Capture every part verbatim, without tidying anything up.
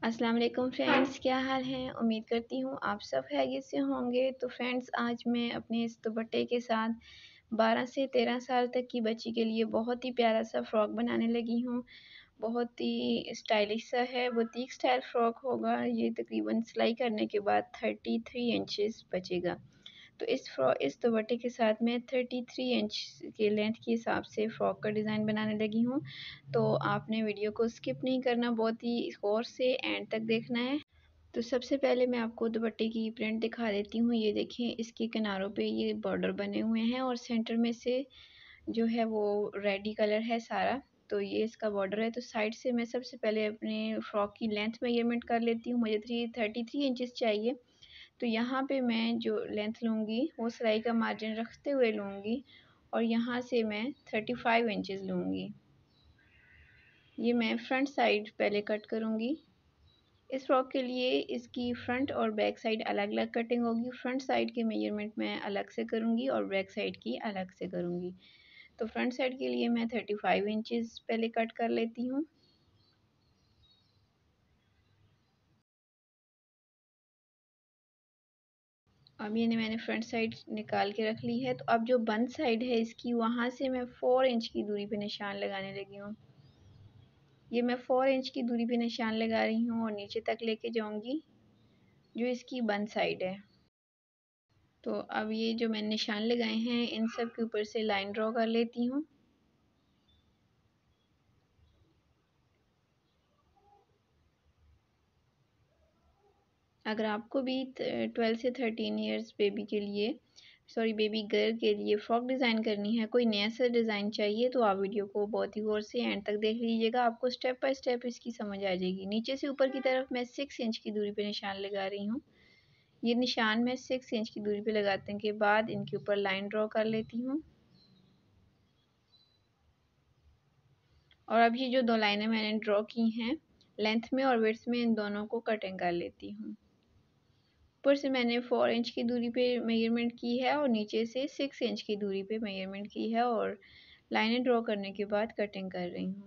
अस्सलाम वालेकुम फ्रेंड्स, क्या हाल है। उम्मीद करती हूँ आप सब खैरियत से होंगे। तो फ्रेंड्स, आज मैं अपने इस दुपट्टे के साथ बारह से तेरह साल तक की बच्ची के लिए बहुत ही प्यारा सा फ़्रॉक बनाने लगी हूँ। बहुत ही स्टाइलिश सा है, बुटीक स्टाइल फ़्रॉक होगा। ये तकरीबन सिलाई करने के बाद थर्टी थ्री इंचेस बचेगा। तो इस फ्रॉ इस दुपट्टे के साथ मैं थर्टी थ्री इंच के लेंथ के हिसाब से फ़्रॉक का डिज़ाइन बनाने लगी हूँ। तो आपने वीडियो को स्किप नहीं करना, बहुत ही गौर से एंड तक देखना है। तो सबसे पहले मैं आपको दुपट्टे की प्रिंट दिखा देती हूँ। ये देखें, इसके किनारों पे ये बॉर्डर बने हुए हैं और सेंटर में से जो है वो रेडी कलर है सारा। तो ये इसका बॉर्डर है। तो साइड से मैं सबसे पहले अपने फ़्रॉक की लेंथ मेजरमेंट कर लेती हूँ। मुझे थ्री थर्टी थ्री इंचज़ चाहिए। तो यहाँ पे मैं जो लेंथ लूँगी वो सिलाई का मार्जिन रखते हुए लूँगी और यहाँ से मैं थर्टी फाइव इंचज़ लूँगी। ये मैं फ्रंट साइड पहले कट करूँगी। इस फ्रॉक के लिए इसकी फ्रंट और बैक साइड अलग अलग कटिंग होगी। फ्रंट साइड के मेजरमेंट मैं अलग से करूँगी और बैक साइड की अलग से करूँगी। तो फ्रंट साइड के लिए मैं थर्टी फाइव इंचज़ पहले कट कर लेती हूँ। अब ये मैंने फ्रंट साइड निकाल के रख ली है। तो अब जो बंद साइड है इसकी, वहाँ से मैं फोर इंच की दूरी पे निशान लगाने लगी हूँ। ये मैं फोर इंच की दूरी पे निशान लगा रही हूँ और नीचे तक लेके जाऊँगी जो इसकी बंद साइड है। तो अब ये जो मैंने निशान लगाए हैं इन सब के ऊपर से लाइन ड्रॉ कर लेती हूँ। अगर आपको भी ट्वेल्व से थर्टीन इयर्स बेबी के लिए सॉरी बेबी गर्ल के लिए फ़्रॉक डिज़ाइन करनी है, कोई नया सा डिज़ाइन चाहिए, तो आप वीडियो को बहुत ही गौर से एंड तक देख लीजिएगा। आपको स्टेप बाय स्टेप इसकी समझ आ जाएगी। नीचे से ऊपर की तरफ मैं सिक्स इंच की दूरी पे निशान लगा रही हूँ। ये निशान मैं सिक्स इंच की दूरी पे लगाने के बाद इनके ऊपर लाइन ड्रॉ कर लेती हूँ। और अब ये जो दो लाइनें मैंने ड्रॉ की हैं लेंथ में और विड्थ में, इन दोनों को कटिंग कर लेती हूँ। ऊपर से मैंने फोर इंच की दूरी पे मेजरमेंट की है और नीचे से सिक्स इंच की दूरी पे मेजरमेंट की है और लाइनें ड्रॉ करने के बाद कटिंग कर रही हूँ।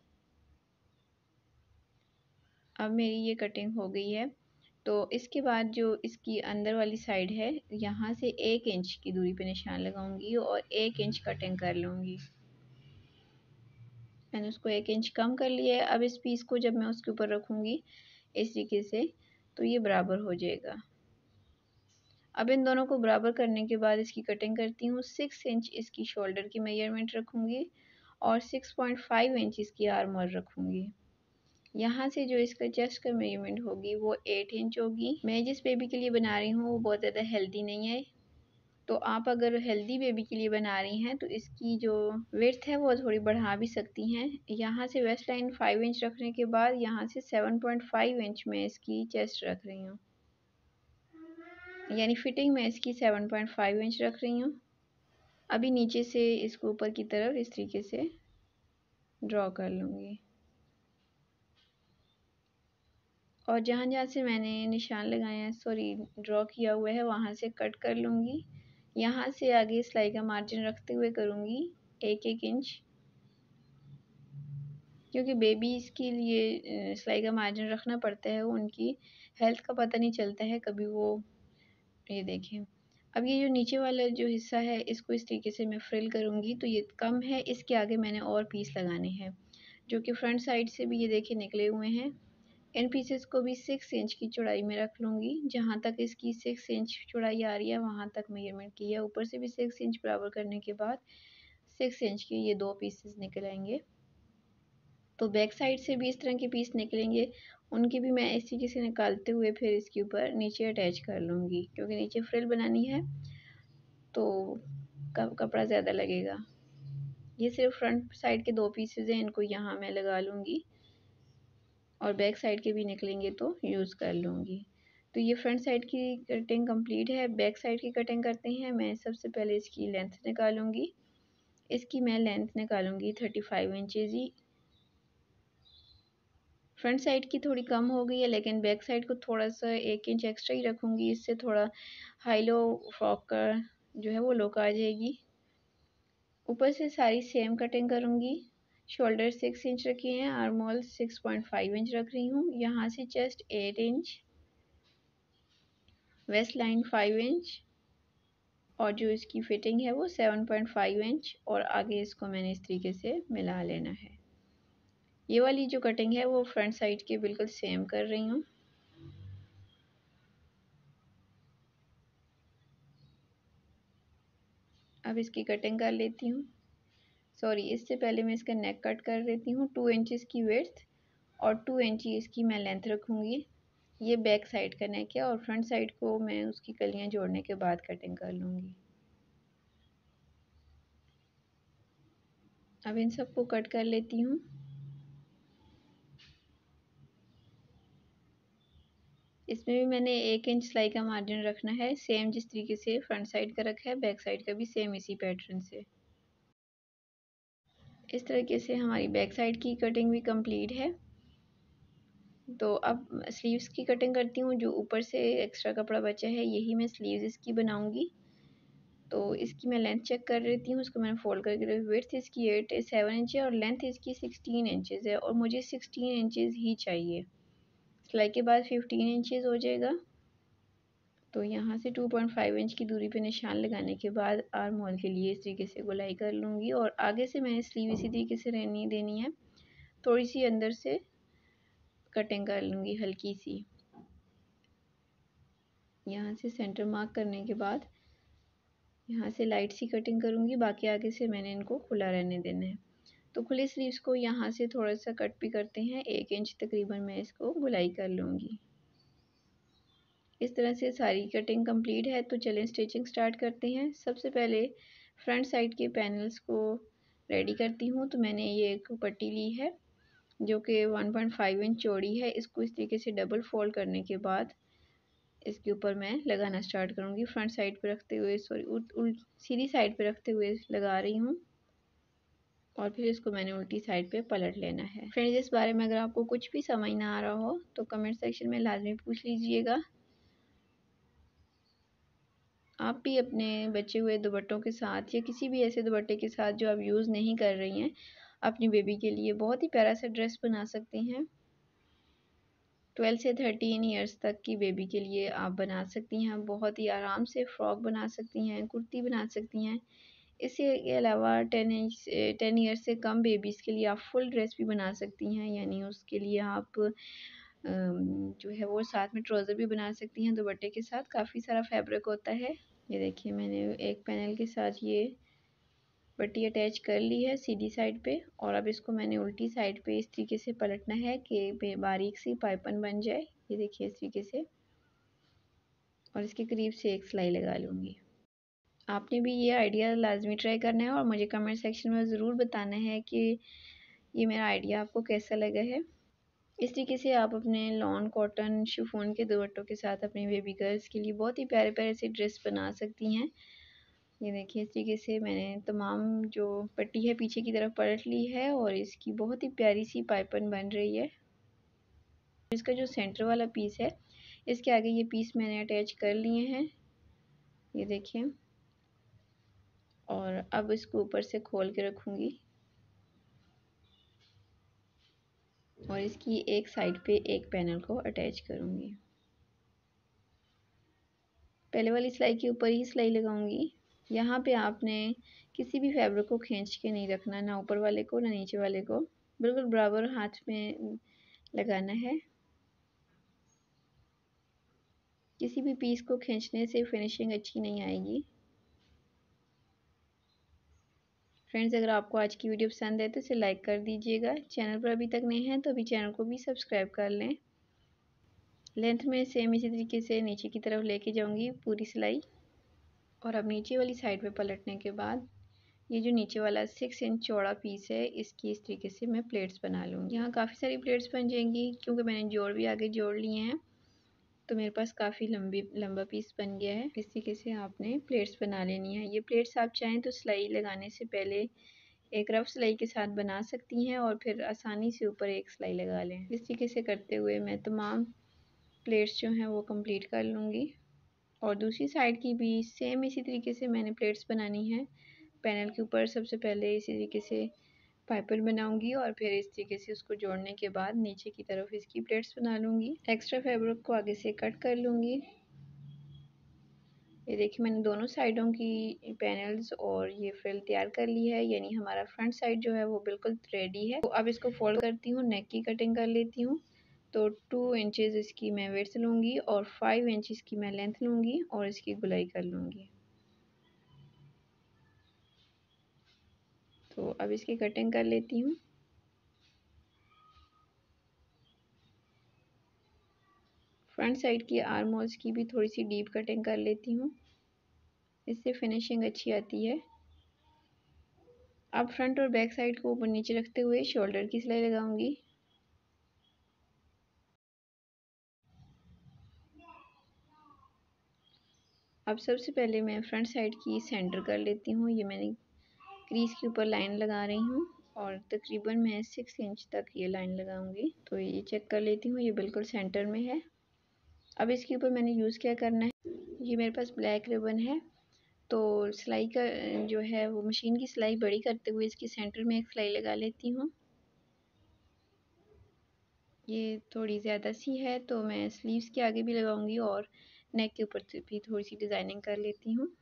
अब मेरी ये कटिंग हो गई है। तो इसके बाद जो इसकी अंदर वाली साइड है, यहाँ से एक इंच की दूरी पे निशान लगाऊंगी और एक इंच कटिंग कर लूँगी। मैंने उसको एक इंच कम कर लिया है। अब इस पीस को जब मैं उसके ऊपर रखूँगी इस तरीके से, तो ये बराबर हो जाएगा। अब इन दोनों को बराबर करने के बाद इसकी कटिंग करती हूँ। सिक्स इंच इसकी शोल्डर की मेजरमेंट रखूँगी और सिक्स पॉइंट फाइव इंच इसकी आर्म होल रखूँगी। यहाँ से जो इसका चेस्ट का मेजरमेंट होगी वो एट इंच होगी। मैं जिस बेबी के लिए बना रही हूँ वो बहुत ज़्यादा हेल्दी नहीं है, तो आप अगर हेल्दी बेबी के लिए बना रही हैं तो इसकी जो विड्थ है वो थोड़ी बढ़ा भी सकती हैं। यहाँ से वेस्ट लाइन फाइव इंच रखने के बाद यहाँ से सेवन पॉइंट फाइव इंच में इसकी चेस्ट रख रही हूँ, यानी फिटिंग में इसकी सेवन पॉइंट फाइव इंच रख रही हूँ। अभी नीचे से इसको ऊपर की तरफ इस तरीके से ड्रॉ कर लूँगी और जहाँ जहाँ से मैंने निशान लगाए हैं सॉरी ड्रॉ किया हुआ है वहाँ से कट कर लूँगी। यहाँ से आगे सिलाई का मार्जिन रखते हुए करूँगी एक एक इंच, क्योंकि बेबीज़ के लिए सिलाई का मार्जिन रखना पड़ता है। उनकी हेल्थ का पता नहीं चलता है कभी वो, ये देखें। अब ये जो नीचे वाला जो हिस्सा है इसको इस तरीके से मैं फ्रिल करूँगी। तो ये कम है, इसके आगे मैंने और पीस लगाने हैं जो कि फ्रंट साइड से भी ये देखिए निकले हुए हैं। इन पीसेस को भी सिक्स इंच की चौड़ाई में रख लूँगी। जहाँ तक इसकी सिक्स इंच चौड़ाई आ रही है वहाँ तक मेजरमेंट की है। ऊपर से भी सिक्स इंच बराबर करने के बाद सिक्स इंच के ये दो पीसेस निकल आएंगे। तो बैक साइड से भी इस तरह के पीस निकलेंगे, उनकी भी मैं इस तरीके से निकालते हुए फिर इसके ऊपर नीचे अटैच कर लूँगी, क्योंकि नीचे फ्रिल बनानी है तो कपड़ा ज़्यादा लगेगा। ये सिर्फ फ्रंट साइड के दो पीसेज हैं, इनको यहाँ मैं लगा लूँगी और बैक साइड के भी निकलेंगे तो यूज़ कर लूँगी। तो ये फ्रंट साइड की कटिंग कंप्लीट है। बैक साइड की कटिंग करते हैं। मैं सबसे पहले इसकी लेंथ निकालूंगी। इसकी मैं लेंथ निकालूंगी थर्टी फाइव इंचज़ ही। फ्रंट साइड की थोड़ी कम हो गई है, लेकिन बैक साइड को थोड़ा सा एक इंच एक्स्ट्रा ही रखूँगी। इससे थोड़ा हाई लो फ्रॉक का जो है वो लुक आ जाएगी। ऊपर से सारी सेम कटिंग करूँगी। शोल्डर सिक्स इंच रखी हैं, arm hole six point five inch रख रही हूँ। यहाँ से chest eight inch, waist line five inch और जो इसकी फिटिंग है वो सेवन पॉइंट फाइव इंच, और आगे इसको मैंने इस तरीके से मिला लेना है। ये वाली जो कटिंग है वो फ्रंट साइड के बिल्कुल सेम कर रही हूँ। अब इसकी कटिंग कर लेती हूँ। सॉरी, इससे पहले मैं इसका नेक कट कर लेती हूँ। टू इंचज़ की विड्थ और टू इंच इसकी मैं लेंथ रखूँगी। ये बैक साइड का नेक है और फ्रंट साइड को मैं उसकी कलियाँ जोड़ने के बाद कटिंग कर लूँगी। अब इन सबको कट कर लेती हूँ। इसमें भी मैंने एक इंच सिलाई का मार्जिन रखना है, सेम जिस तरीके से फ्रंट साइड का रखा है, बैक साइड का भी सेम इसी पैटर्न से। इस तरीके से हमारी बैक साइड की कटिंग भी कंप्लीट है। तो अब स्लीव्स की कटिंग करती हूँ। जो ऊपर से एक्स्ट्रा कपड़ा बचा है यही मैं स्लीव्स इसकी बनाऊँगी। तो इसकी मैं लेंथ चेक कर लेती हूँ। उसको मैंने फोल्ड करके, विड्थ इसकी एट सेवन इंच है और लेंथ इसकी सिक्सटीन इंचज़ है और मुझे सिक्सटीन इंचज़ ही चाहिए। सिलाई के बाद फिफ्टीन इंचज़ हो जाएगा। तो यहाँ से टू पॉइंट फाइव इंच की दूरी पे निशान लगाने के बाद आर्म होल के लिए इस तरीके से गोलाई कर लूँगी और आगे से मैंने स्लीव इसी तरीके से रहनी देनी है। थोड़ी सी अंदर से कटिंग कर लूँगी हल्की सी। यहाँ से सेंटर मार्क करने के बाद यहाँ से लाइट सी कटिंग करूँगी। बाकी आगे से मैंने इनको खुला रहने देना है। तो खुले स्लीव्स को यहाँ से थोड़ा सा कट भी करते हैं, एक इंच तकरीबन मैं इसको गोलाई कर लूँगी। इस तरह से सारी कटिंग कंप्लीट है। तो चलें स्टिचिंग स्टार्ट करते हैं। सबसे पहले फ्रंट साइड के पैनल्स को रेडी करती हूँ। तो मैंने ये एक पट्टी ली है जो कि वन पॉइंट फाइव इंच चौड़ी है। इसको इस तरीके से डबल फोल्ड करने के बाद इसके ऊपर मैं लगाना स्टार्ट करूँगी। फ्रंट साइड पे रखते हुए, सॉरी उल्ट सीधी साइड पे रखते हुए लगा रही हूँ और फिर इसको मैंने उल्टी साइड पे पलट लेना है। फ्रेंड्स, इस बारे में अगर आपको कुछ भी समझ ना आ रहा हो तो कमेंट सेक्शन में लाजमी पूछ लीजिएगा। आप भी अपने बचे हुए दुपट्टों के साथ या किसी भी ऐसे दुपट्टे के साथ जो आप यूज़ नहीं कर रही हैं, अपनी बेबी के लिए बहुत ही प्यारा सा ड्रेस बना सकती हैं। ट्वेल्व से थर्टीन इयर्स तक की बेबी के लिए आप बना सकती हैं। बहुत ही आराम से फ्रॉक बना सकती हैं, कुर्ती बना सकती हैं। इसके अलावा टेन इंच टेन ईयर्स से कम बेबीज़ के लिए आप फुल ड्रेस भी बना सकती हैं। यानी उसके लिए आप जो है वो साथ में ट्राउज़र भी बना सकती हैं दुपट्टे के साथ। काफ़ी सारा फैब्रिक होता है। ये देखिए, मैंने एक पैनल के साथ ये पट्टी अटैच कर ली है सीधी साइड पे और अब इसको मैंने उल्टी साइड पे इस तरीके से पलटना है कि बारीक सी पाइपन बन जाए। ये देखिए इस तरीके से, और इसके करीब से एक सिलाई लगा लूँगी। आपने भी ये आइडिया लाजमी ट्राई करना है और मुझे कमेंट सेक्शन में ज़रूर बताना है कि ये मेरा आइडिया आपको कैसा लगा है। इस तरीके से आप अपने लॉन कॉटन शिफॉन के दुपट्टों के साथ अपनी बेबी गर्ल्स के लिए बहुत ही प्यारे प्यारे से ड्रेस बना सकती हैं। ये देखिए, इस तरीके से मैंने तमाम जो पट्टी है पीछे की तरफ पलट ली है और इसकी बहुत ही प्यारी सी पाइपन बन रही है। इसका जो सेंटर वाला पीस है इसके आगे ये पीस मैंने अटैच कर लिए हैं, ये देखिए। और अब इसको ऊपर से खोल के रखूँगी और इसकी एक साइड पे एक पैनल को अटैच करूँगी। पहले वाली सिलाई के ऊपर ही सिलाई लगाऊंगी। यहाँ पे आपने किसी भी फैब्रिक को खींच के नहीं रखना, ना ऊपर वाले को ना नीचे वाले को, बिल्कुल बराबर हाथ में लगाना है। किसी भी पीस को खींचने से फिनिशिंग अच्छी नहीं आएगी। फ्रेंड्स, अगर आपको आज की वीडियो पसंद है तो इसे लाइक कर दीजिएगा। चैनल पर अभी तक नहीं है तो अभी चैनल को भी सब्सक्राइब कर लें। लेंथ में सेम इसी तरीके से नीचे की तरफ लेके जाऊंगी पूरी सिलाई, और अब नीचे वाली साइड पे पलटने के बाद ये जो नीचे वाला सिक्स इंच चौड़ा पीस है इसकी इस तरीके से मैं प्लेट्स बना लूँगी। यहाँ काफ़ी सारी प्लेट्स बन जाएंगी क्योंकि मैंने जोड़ भी आगे जोड़ लिए हैं, तो मेरे पास काफ़ी लंबी लंबा पीस बन गया है। इस तरीके से आपने प्लेट्स बना लेनी है। ये प्लेट्स आप चाहें तो सिलाई लगाने से पहले एक रफ सिलाई के साथ बना सकती हैं और फिर आसानी से ऊपर एक सिलाई लगा लें। इस तरीके से करते हुए मैं तमाम प्लेट्स जो हैं वो कंप्लीट कर लूँगी और दूसरी साइड की भी सेम इसी तरीके से मैंने प्लेट्स बनानी है। पैनल के ऊपर सबसे पहले इसी तरीके से पाइपिंग बनाऊंगी और फिर इस तरीके से उसको जोड़ने के बाद नीचे की तरफ इसकी प्लेट्स बना लूँगी। एक्स्ट्रा फैब्रिक को आगे से कट कर लूँगी। ये देखिए मैंने दोनों साइडों की पैनल्स और ये फ्रिल तैयार कर ली है, यानी हमारा फ्रंट साइड जो है वो बिल्कुल रेडी है। तो अब इसको फोल्ड करती हूँ, नेक की कटिंग कर लेती हूँ। तो टू इंचेस इसकी मैं विड्थ लूँगी और फाइव इंच की मैं लेंथ लूँगी और इसकी गुलाई कर लूँगी। तो अब इसकी कटिंग कर लेती हूँ। फ्रंट साइड की आर्म होल्स की भी थोड़ी सी डीप कटिंग कर लेती हूँ, इससे फिनिशिंग अच्छी आती है। अब फ्रंट और बैक साइड को ऊपर नीचे रखते हुए शोल्डर की सिलाई लगाऊंगी। अब सबसे पहले मैं फ्रंट साइड की सेंटर कर लेती हूँ। ये मैंने क्रीज के ऊपर लाइन लगा रही हूँ और तकरीबन मैं सिक्स इंच तक ये लाइन लगाऊंगी। तो ये चेक कर लेती हूँ, ये बिल्कुल सेंटर में है। अब इसके ऊपर मैंने यूज़ क्या करना है, ये मेरे पास ब्लैक रिबन है। तो सिलाई का जो है वो मशीन की सिलाई बड़ी करते हुए इसकी सेंटर में एक सिलाई लगा लेती हूँ। ये थोड़ी ज़्यादा सी है तो मैं स्लीव्स के आगे भी लगाऊंगी और नेक के ऊपर भी थोड़ी सी डिज़ाइनिंग कर लेती हूँ।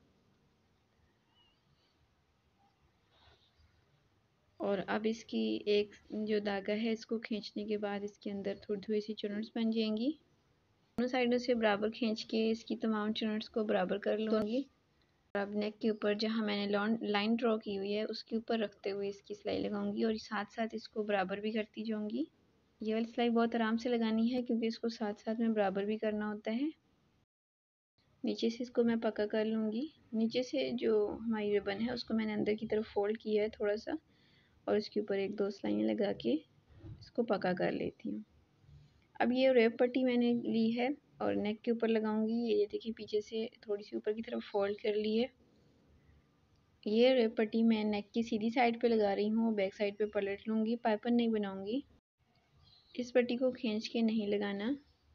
और अब इसकी एक जो धागा है इसको खींचने के बाद इसके अंदर थोड़ी थोड़ी सी चुनट्स बन जाएंगी। दोनों साइडों से बराबर खींच के इसकी तमाम चुनट्स को बराबर कर लूँगी। अब नेक के ऊपर जहाँ मैंने लाइन ड्रॉ की हुई है उसके ऊपर रखते हुए इसकी सिलाई लगाऊंगी और साथ साथ इसको बराबर भी करती जाऊंगी। ये वाली सिलाई बहुत आराम से लगानी है क्योंकि इसको साथ साथ में बराबर भी करना होता है। नीचे से इसको मैं पक्का कर लूँगी। नीचे से जो हमारी रिबन है उसको मैंने अंदर की तरफ फोल्ड किया है थोड़ा सा और इसके ऊपर एक दो सिलाइयाँ लगा के इसको पक्का कर लेती हूँ। अब ये रेप पट्टी मैंने ली है और नेक के ऊपर लगाऊंगी। ये देखिए पीछे से थोड़ी सी ऊपर की तरफ फोल्ड कर ली है। ये रेप पट्टी मैं नेक की सीधी साइड पे लगा रही हूँ, बैक साइड पे पलट लूँगी, पाइपिंग नहीं बनाऊँगी। इस पट्टी को खींच के नहीं लगाना।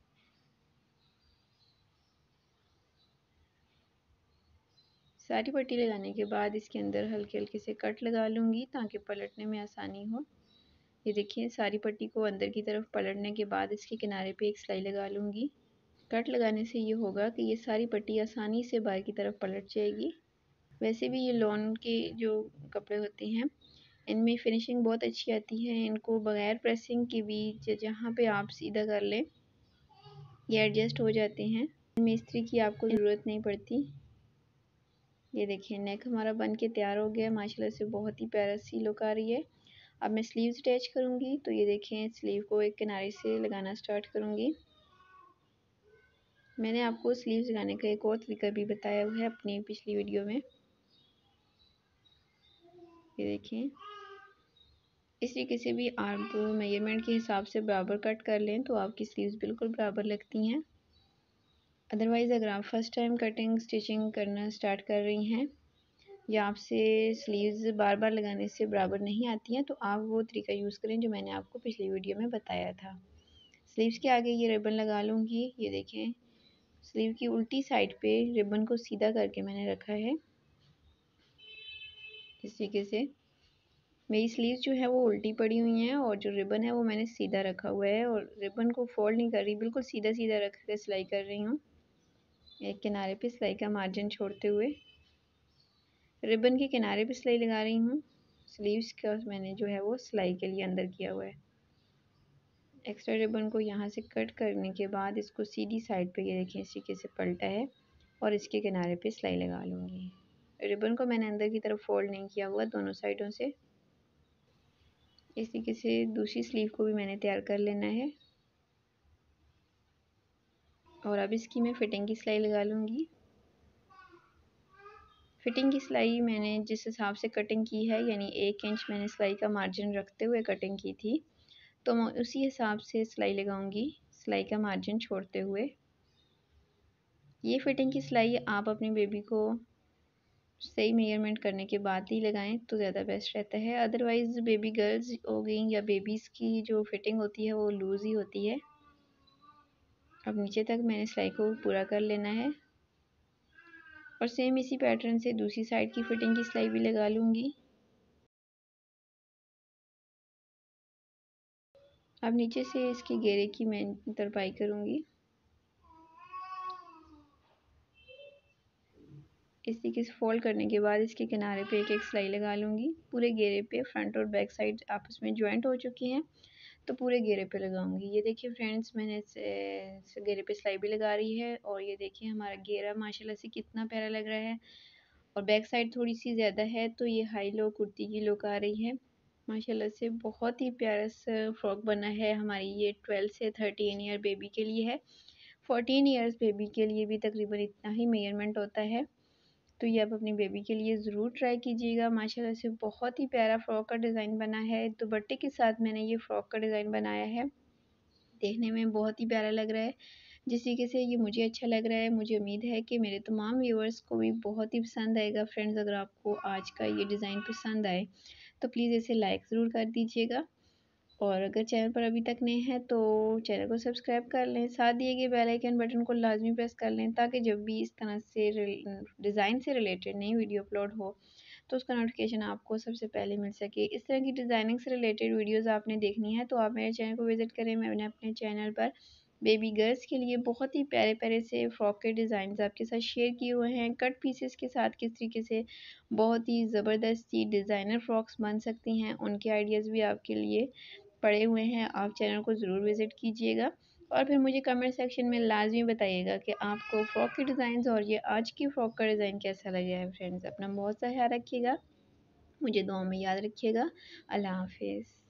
सारी पट्टी लगाने के बाद इसके अंदर हल्के हल्के से कट लगा लूँगी ताकि पलटने में आसानी हो। ये देखिए सारी पट्टी को अंदर की तरफ पलटने के बाद इसके किनारे पे एक सिलाई लगा लूँगी। कट लगाने से ये होगा कि ये सारी पट्टी आसानी से बाहर की तरफ पलट जाएगी। वैसे भी ये लॉन के जो कपड़े होते हैं इनमें फिनिशिंग बहुत अच्छी आती है। इनको बगैर प्रेसिंग के भी जहाँ पे आप सीधा कर लें ये एडजस्ट हो जाते हैं। इनमें इस्त्री की आपको ज़रूरत नहीं पड़ती। ये देखिए नेक हमारा बन के तैयार हो गया माशाल्लाह से, बहुत ही प्यारा सी लुक आ रही है। अब मैं स्लीव्स अटैच करूँगी। तो ये देखें स्लीव को एक किनारे से लगाना स्टार्ट करूँगी। मैंने आपको स्लीव्स लगाने का एक और तरीका भी बताया हुआ है अपनी पिछली वीडियो में। ये देखें इस तरीके से भी आप मेजरमेंट के हिसाब से बराबर कट कर लें तो आपकी स्लीव्स बिल्कुल बराबर लगती हैं। अदरवाइज़ अगर आप फर्स्ट टाइम कटिंग स्टिचिंग करना स्टार्ट कर रही हैं या आपसे स्लीव्स बार बार लगाने से बराबर नहीं आती हैं तो आप वो तरीका यूज़ करें जो मैंने आपको पिछली वीडियो में बताया था। स्लीव्स के आगे ये रिबन लगा लूँगी। ये देखें स्लीव की उल्टी साइड पे रिबन को सीधा करके मैंने रखा है। इस तरीके से मेरी स्लीव्स जो है वो उल्टी पड़ी हुई हैं और जो रिबन है वो मैंने सीधा रखा हुआ है और रिबन को फोल्ड नहीं कर रही, बिल्कुल सीधा सीधा रख कर सिलाई कर रही हूँ, एक किनारे पे सिलाई का मार्जिन छोड़ते हुए। रिबन के किनारे पे सिलाई लगा रही हूँ। स्लीव्स का मैंने जो है वो सिलाई के लिए अंदर किया हुआ है। एक्स्ट्रा रिबन को यहाँ से कट करने के बाद इसको सीधी साइड पे ये देखिए इस तरीके से पलटा है और इसके किनारे पे सिलाई लगा लूँगी। रिबन को मैंने अंदर की तरफ फोल्ड नहीं किया हुआ दोनों साइडों से। इस तरीके से दूसरी स्लीव को भी मैंने तैयार कर लेना है और अब इसकी मैं फिटिंग की सिलाई लगा लूँगी। फिटिंग की सिलाई मैंने जिस हिसाब से कटिंग की है यानी एक इंच मैंने सिलाई का मार्जिन रखते हुए कटिंग की थी तो मैं उसी हिसाब से सिलाई लगाऊंगी, सिलाई का मार्जिन छोड़ते हुए। ये फिटिंग की सिलाई आप अपनी बेबी को सही मेजरमेंट करने के बाद ही लगाएं तो ज़्यादा बेस्ट रहता है। अदरवाइज़ बेबी गर्ल्स हो गई या बेबीज़ की जो फिटिंग होती है वो लूज़ ही होती है। अब नीचे तक मैंने सिलाई को पूरा कर लेना है और सेम इसी पैटर्न से दूसरी साइड की फिटिंग की सिलाई भी लगा लूँगी। अब नीचे से इसके घेरे की मैं तरपाई करूँगी। इस तरीके से फोल्ड करने के बाद इसके किनारे पे एक एक सिलाई लगा लूँगी। पूरे घेरे पे फ्रंट और बैक साइड आपस में ज्वाइंट हो चुकी हैं, तो पूरे घेरे पे लगाऊंगी। ये देखिए फ्रेंड्स, मैंने इस घेरे पे सिलाई भी लगा रही है और ये देखिए हमारा घेरा माशाल्लाह से कितना प्यारा लग रहा है। और बैक साइड थोड़ी सी ज़्यादा है तो ये हाई लो कुर्ती की लुक आ रही है। माशाल्लाह से बहुत ही प्यारा सा फ्रॉक बना है। हमारी ये ट्वेल्व से थर्टीन ईयर बेबी के लिए है। फोर्टीन ईयर्स बेबी के लिए भी तकरीबन इतना ही मेजरमेंट होता है। तो ये आप अपनी बेबी के लिए ज़रूर ट्राई कीजिएगा। माशाल्लाह से बहुत ही प्यारा फ़्रॉक का डिज़ाइन बना है। दुपट्टे के साथ मैंने ये फ़्रॉक का डिज़ाइन बनाया है। देखने में बहुत ही प्यारा लग रहा है। जिस तरीके से ये मुझे अच्छा लग रहा है, मुझे उम्मीद है कि मेरे तमाम व्यूअर्स को भी बहुत ही पसंद आएगा। फ्रेंड्स, अगर आपको आज का ये डिज़ाइन पसंद आए तो प्लीज़ इसे लाइक ज़रूर कर दीजिएगा। और अगर चैनल पर अभी तक नए हैं तो चैनल को सब्सक्राइब कर लें, साथ दिए गए बेल आइकन बटन को लाजमी प्रेस कर लें, ताकि जब भी इस तरह से डिज़ाइन से रिलेटेड नई वीडियो अपलोड हो तो उसका नोटिफिकेशन आपको सबसे पहले मिल सके। इस तरह की डिज़ाइनिंग से रिलेटेड वीडियोस आपने देखनी है तो आप मेरे चैनल को विज़िट करें। मैंने अपने चैनल पर बेबी गर्ल्स के लिए बहुत ही प्यारे प्यारे से फ्रॉक के डिज़ाइन आपके साथ शेयर किए हुए हैं। कट पीसेस के साथ किस तरीके से बहुत ही ज़बरदस्ती डिज़ाइनर फ्रॉक्स बन सकती हैं, उनके आइडियाज़ भी आपके लिए पड़े हुए हैं। आप चैनल को ज़रूर विज़िट कीजिएगा और फिर मुझे कमेंट सेक्शन में लाजमी बताइएगा कि आपको फ़्रॉक के डिज़ाइन और ये आज की फ़्रॉक का डिज़ाइन कैसा लगा है। फ्रेंड्स, अपना बहुत सा ख्याल रखिएगा, मुझे दुआ में याद रखिएगा। अल्लाह हाफिज़।